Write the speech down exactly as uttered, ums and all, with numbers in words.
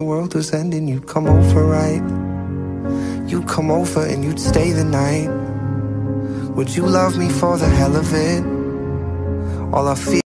world was ending, you'd come over, right? You'd come over and you'd stay the night. Would you love me for the hell of it? All I feel